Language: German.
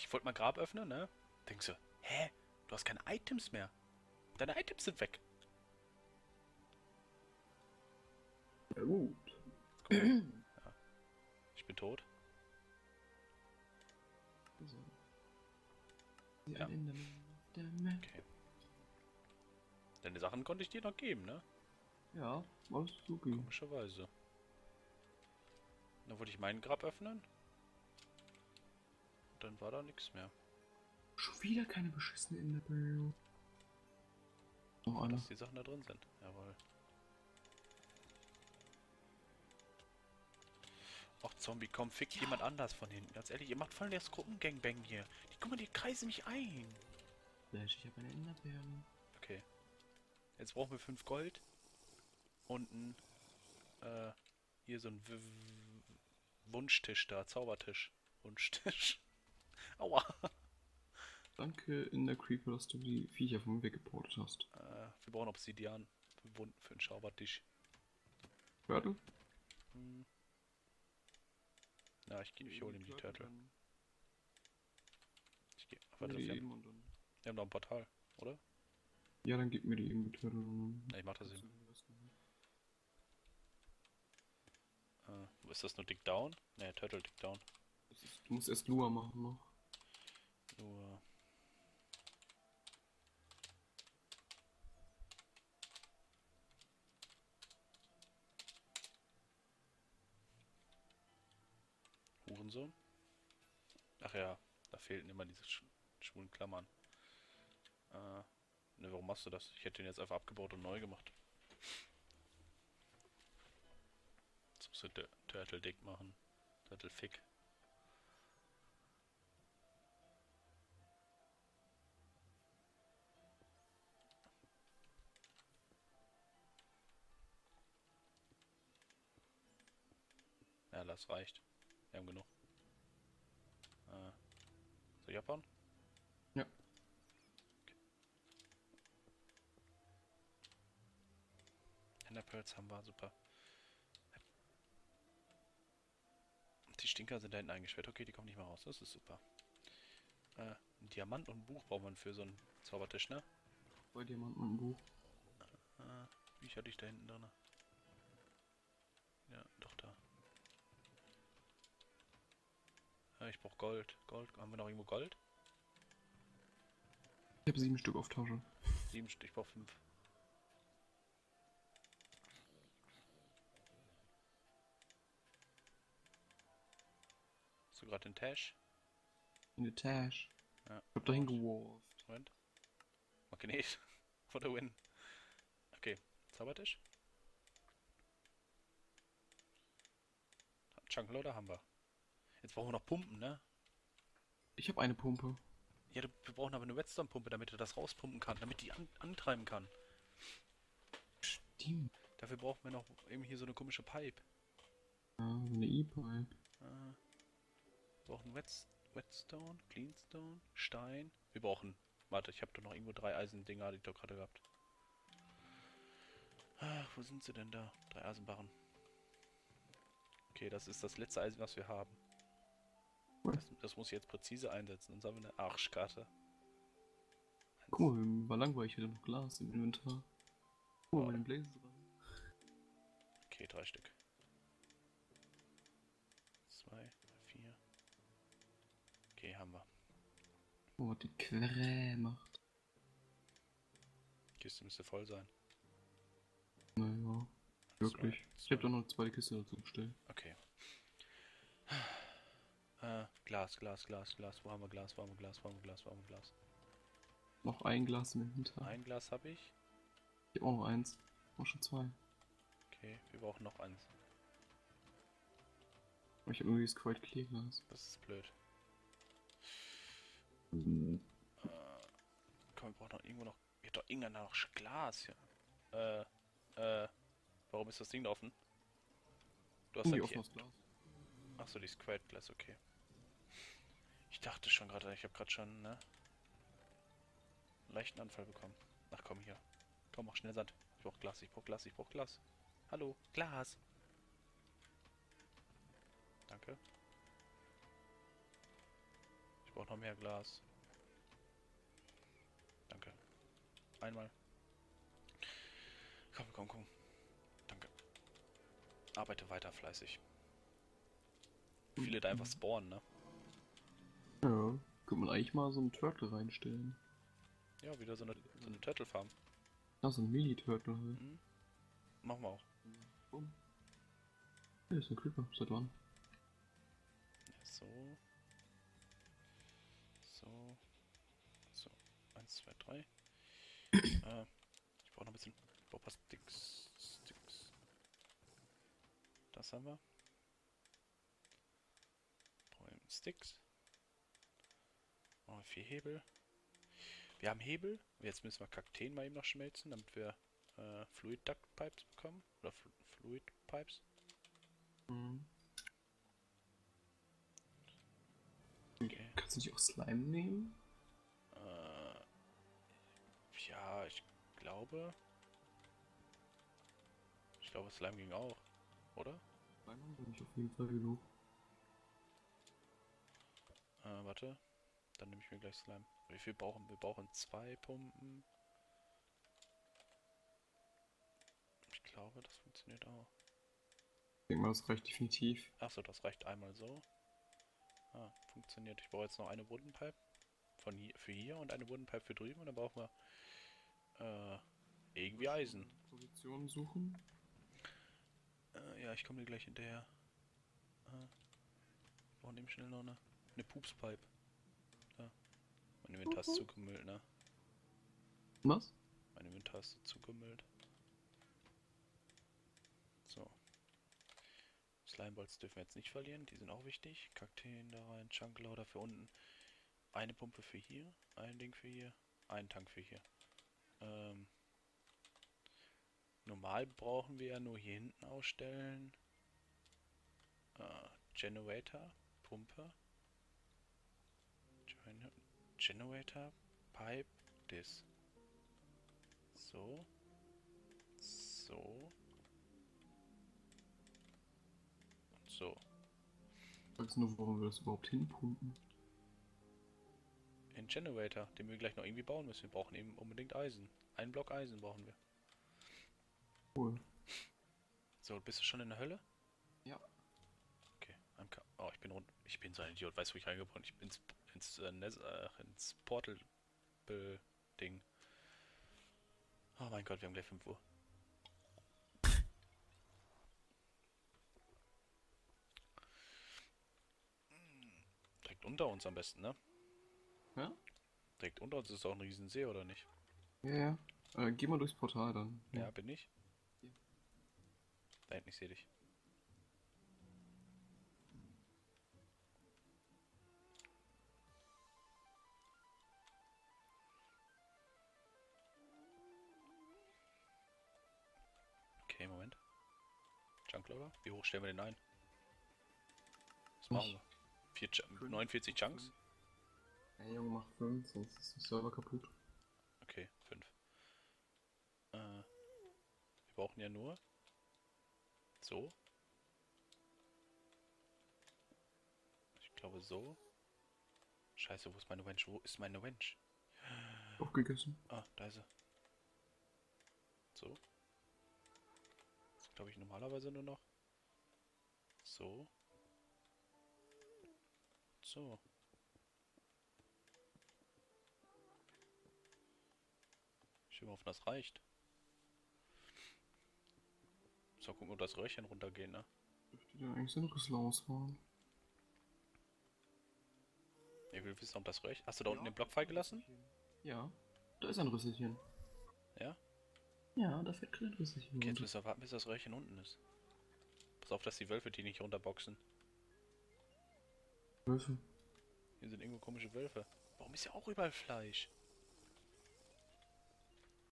Ich wollte mal Grab öffnen, ne? Denkst du, hä? Du hast keine Items mehr. Deine Items sind weg. Ja gut. Jetzt guck mal. Ja, ich bin tot. So. Sie Ja, ein Enderman auf der Map. okay. Deine Sachen konnte ich dir noch geben, ne? Ja, alles okay. Komischerweise. Dann wollte ich meinen Grab öffnen. Dann war da nichts mehr. Schon wieder keine beschissene Enderpearl. Noch Aber eine. dass die Sachen da drin sind. Jawohl. Och, Zombie, komm, fick jemand anders von hinten. Ganz ehrlich, ihr macht voll das Gruppengangbang hier. Guck mal, die kreisen mich ein. Flash, ich habe eine Enderperle. Okay. Jetzt brauchen wir 5 Gold. Und ein, hier so ein Wunschtisch da, Zaubertisch. Wunschtisch. Aua. Danke, Ender-Creeper, dass du die Viecher von mir weggeportet hast. Wir brauchen Obsidian. Für einen Zaubertisch. Turtle? Hm. Ja, ich hole ihm die Turtle. Ich geh. Warte, wir haben noch ein Portal, oder? Ja, dann gib mir die eben die Turtle. Ja, ich mach das eben. Ist das nur Dig Down? Ne, Turtle Dig Down. Du musst erst Lua machen noch. Nur. Hurensohn? Ach ja, da fehlten immer diese schwulen Klammern. Ne, warum machst du das? Ich hätte den jetzt einfach abgebaut und neu gemacht. Jetzt musst du Turtle Dig machen. Turtle Fick. Ja, das reicht. Wir haben genug. Soll ich abbauen? Ja. Okay. Enderpearls haben wir, super. Die Stinker sind da hinten eingesperrt. Okay, die kommen nicht mehr raus. Das ist super. Ein Diamant und ein Buch braucht man für so einen Zaubertisch, ne? Bei Diamanten und ein Buch. Wie hatte ich da hinten drin? Ja, doch da. Ja, ich brauche Gold. Gold. Haben wir noch irgendwo Gold? Ich habe 7 Stück auf Tasche. 7 Stück, ich brauche 5. Hast du gerade den Tash? In der Tasche. Ja. Ich hab dahin geworfen. Moment. Magnet. For the win. Okay. Zaubertisch. Chunkloader haben wir. Jetzt brauchen wir noch Pumpen, ne? Ich habe eine Pumpe. Ja, wir brauchen aber eine Redstone-Pumpe, damit er das rauspumpen kann, damit die antreiben kann. Stimmt. Dafür brauchen wir noch eben hier so eine komische Pipe. Ja, so eine E-Pipe. Wir brauchen Whetstone, Cleanstone, Stein. Wir brauchen... Warte, ich habe doch noch irgendwo 3 Eisendinger, die ich doch gerade gehabt. Wo sind sie denn da? 3 Eisenbarren. Okay, das ist das letzte Eisen, was wir haben. Das muss ich jetzt präzise einsetzen. Sonst haben wir eine Arschkarte. Cool, war langweilig, ich hatte noch Glas im Inventar. Oh, bei den Blazes rein. Okay, 3 Stück. 2, 4. Okay, haben wir. Oh, die Quere macht. Die Kiste müsste voll sein. Naja, wirklich. Ich hab doch noch eine zweite Kiste dazu bestellt. Okay. Glas. Wo haben wir Glas? Wo haben wir Glas? Noch ein Glas im Inventar. Ein Glas habe ich. Ich hab auch noch eins. Auch schon 2. Okay, wir brauchen noch eins. Aber ich hab nur dieses Quiet Clear Glas. Das ist blöd. Mhm. Komm, wir brauchen noch irgendwo noch... Hier hat doch irgendeiner noch Glas hier. Warum ist das Ding da offen? Du hast Wie halt offen hier... das Glas? Achso, die Squared Glass, okay. Ich dachte schon gerade, ich habe gerade schon, ne? Einen leichten Anfall bekommen. Ach komm, hier. Komm, mach schnell Sand. Ich brauch Glas, ich brauch Glas. Hallo, Glas. Danke. Ich brauche noch mehr Glas. Danke. Einmal. Komm, komm, komm. Danke. Arbeite weiter fleißig. Viele da einfach spawnen, ne? Ja, könnte man eigentlich mal so einen Turtle reinstellen. Ja, wieder so eine Turtle Farm. Ah, so ein Mini-Turtle halt. Hm? Machen wir auch. Bumm. Ja, ist ein Creeper, seit wann? So. So. So. 1, 2, 3. Ich brauche noch ein bisschen. Ich brauche ein paar Sticks. Das haben wir. Brauchen wir Sticks. Brauchen wir 4 Hebel. Wir haben Hebel. Jetzt müssen wir Kakteen mal eben noch schmelzen, damit wir Fluid Duct Pipes bekommen. Oder Fluid Pipes. Mhm. Okay. Kannst du nicht auch Slime nehmen? Ja, ich glaube. Ich glaube, Slime ging auch. Oder? Slime haben wir nicht auf jeden Fall genug. Warte. Dann nehme ich mir gleich Slime. Wie viel brauchen wir? Wir brauchen 2 Pumpen. Ich glaube, das funktioniert auch. Ich denke mal, das reicht definitiv. Achso, das reicht einmal so. Funktioniert. Ich brauche jetzt noch eine Wooden Pipe für hier und eine Wooden Pipe für drüben. Und dann brauchen wir irgendwie Eisen. Positionen suchen. Ja, ich komme dir gleich hinterher. Wir brauchen eben schnell noch eine Pupspipe. Da. Mein Inventar ist zugemüllt, ne? Was? Mein Inventar ist zugemüllt. So. Slimeballs dürfen wir jetzt nicht verlieren, die sind auch wichtig. Kakteen da rein, Chunkloader für unten. Eine Pumpe für hier, ein Ding für hier, ein Tank für hier. Normal brauchen wir ja nur hier hinten ausstellen. Generator, Pumpe. Generator, Pipe, this. So. So. Und so. Sagst nur, warum wir das überhaupt hinpumpen? Ein Generator, den wir gleich noch irgendwie bauen müssen. Wir brauchen eben unbedingt Eisen. Einen Block Eisen brauchen wir. Cool. So, bist du schon in der Hölle? Ja. Okay. Oh, ich bin rund. Ich bin so ein Idiot. Weißt du, wo ich reingebrochen bin? Ich bin ins Portal-Ding. Oh mein Gott, wir haben gleich 5 Uhr. Direkt unter uns am besten, ne? Ja? Direkt unter uns ist auch ein Riesensee, oder nicht? Ja, ja. Geh mal durchs Portal dann. Ja, bin ich? Ja. Da hinten, ich sehe dich. Okay, Moment. Chunkloader? Wie hoch stellen wir den ein? Was machen wir? 49 Chunks? Ja, Junge, mach 5, sonst ist der Server kaputt. Okay, 5. Wir brauchen ja nur so. Ich glaube so. Scheiße, wo ist meine Wench? Wo ist meine Wench? Aufgegessen. Ah, da ist sie. So. Das glaube ich normalerweise nur noch. So. So. Ich will mal hoffen, das reicht. So, gucken, ob das Röhrchen runtergeht, ne? Dürfte der eigentlich so ein Rüssel ausfahren? Ich will wissen, ob das Röhrchen... Hast du da unten den Block freigelassen? Ja. Da ist ein Rüsselchen. Ja? Ja, da fährt kein Rüsselchen. Okay, jetzt müssen wir warten, bis das Röhrchen unten ist. Pass auf, dass die Wölfe die nicht runterboxen. Wölfe. Hier sind irgendwo komische Wölfe. Warum ist ja auch überall Fleisch?